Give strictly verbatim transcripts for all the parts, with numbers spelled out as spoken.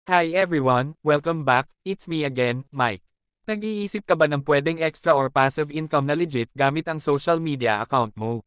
Hi everyone, welcome back, it's me again, Mike. Nag-iisip ka ba ng pwedeng extra or passive income na legit gamit ang social media account mo?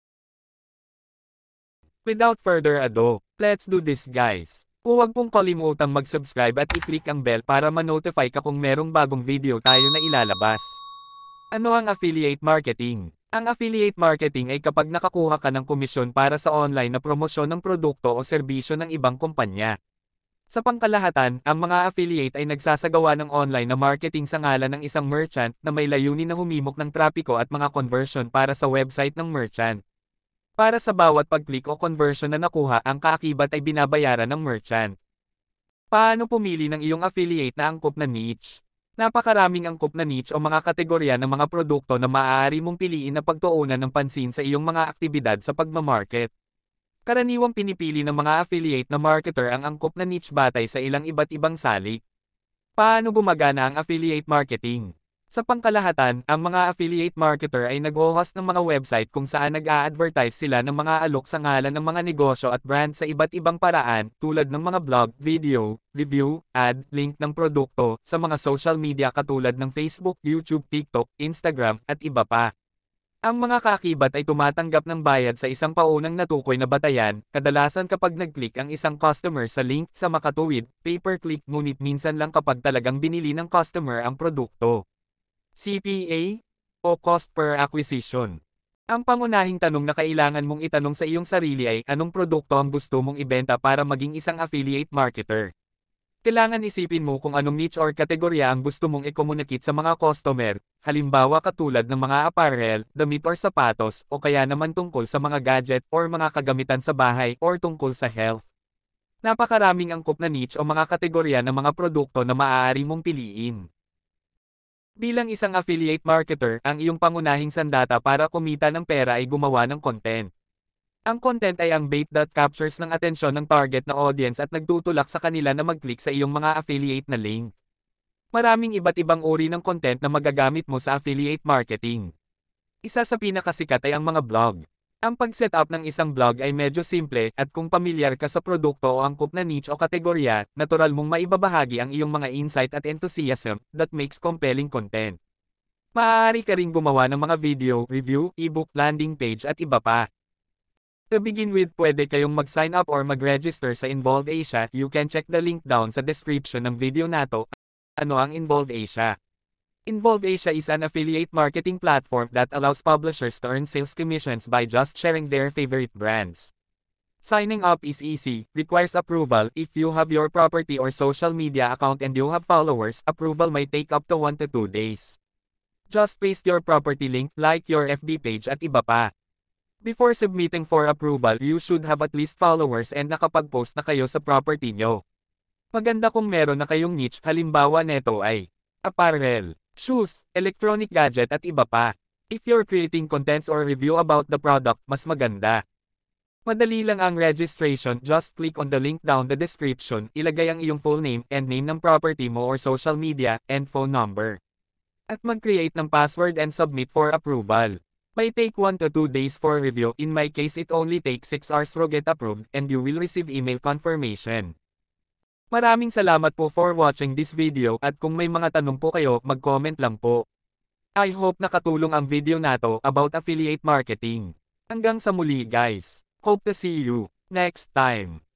Without further ado, let's do this guys. Huwag pong kalimutang mag-subscribe at i-click ang bell para ma-notify ka kung merong bagong video tayo na ilalabas. Ano ang affiliate marketing? Ang affiliate marketing ay kapag nakakuha ka ng komisyon para sa online na promosyon ng produkto o serbisyo ng ibang kumpanya. Sa pangkalahatan, ang mga affiliate ay nagsasagawa ng online na marketing sa ngalan ng isang merchant na may layunin na humimok ng trapiko at mga conversion para sa website ng merchant. Para sa bawat pag-click o conversion na nakuha, ang kaakibat ay binabayaran ng merchant. Paano pumili ng iyong affiliate na angkop na niche? Napakaraming angkop na niche o mga kategorya ng mga produkto na maaari mong piliin na pagtuunan ng pansin sa iyong mga aktibidad sa pagmamarket. Karaniwang pinipili ng mga affiliate na marketer ang angkop na niche batay sa ilang iba't ibang salik. Paano gumagana ang affiliate marketing? Sa pangkalahatan, ang mga affiliate marketer ay nag-host ng mga website kung saan nag-a-advertise sila ng mga alok sa ngalan ng mga negosyo at brand sa iba't ibang paraan, tulad ng mga blog, video, review, ad, link ng produkto, sa mga social media katulad ng Facebook, YouTube, TikTok, Instagram, at iba pa. Ang mga kaakibat ay tumatanggap ng bayad sa isang paunang natukoy na batayan, kadalasan kapag nag-click ang isang customer sa link sa makatuwid, pay-per-click, ngunit minsan lang kapag talagang binili ng customer ang produkto. C P A o Cost per Acquisition. Ang pangunahing tanong na kailangan mong itanong sa iyong sarili ay anong produkto ang gusto mong ibenta para maging isang affiliate marketer. Kailangan isipin mo kung anong niche or kategorya ang gusto mong i-communicate sa mga customer, halimbawa katulad ng mga apparel, damit or sapatos, o kaya naman tungkol sa mga gadget or mga kagamitan sa bahay or tungkol sa health. Napakaraming angkop na niche o mga kategorya ng mga produkto na maaari mong piliin. Bilang isang affiliate marketer, ang iyong pangunahing sandata para kumita ng pera ay gumawa ng content. Ang content ay ang bait that captures ng atensyon ng target na audience at nagtutulak sa kanila na mag-click sa iyong mga affiliate na link. Maraming iba't ibang uri ng content na magagamit mo sa affiliate marketing. Isa sa pinakasikat ay ang mga blog. Ang pag-setup ng isang blog ay medyo simple, at kung pamilyar ka sa produkto o angkop na niche o kategorya, natural mong maibabahagi ang iyong mga insight at enthusiasm that makes compelling content. Maaari ka ring gumawa ng mga video, review, ebook, landing page at iba pa. To begin with, pwede kayong mag-sign up or mag-register sa Involve Asia. You can check the link down sa description ng video nato. Ano ang Involve Asia? Involve Asia is an affiliate marketing platform that allows publishers to earn sales commissions by just sharing their favorite brands. Signing up is easy, requires approval. If you have your property or social media account and you have followers, approval might take up to one to two days. Just paste your property link, like your F B page at iba pa. Before submitting for approval, you should have at least followers and nakapag-post na kayo sa property nyo. Maganda kung meron na kayong niche, halimbawa neto ay apparel, shoes, electronic gadget at iba pa. If you're creating contents or review about the product, mas maganda. Madali lang ang registration, just click on the link down the description, ilagay ang iyong full name and name ng property mo or social media, and phone number. At mag-create ng password and submit for approval. May take one to two days for review. In my case, it only takes six hours to get approved, and you will receive email confirmation. Maraming salamat po for watching this video, at kung may mga tanong po kayo, mag-comment lang po. I hope nakatulong ang video nato about affiliate marketing. Hanggang sa muli guys. Hope to see you next time.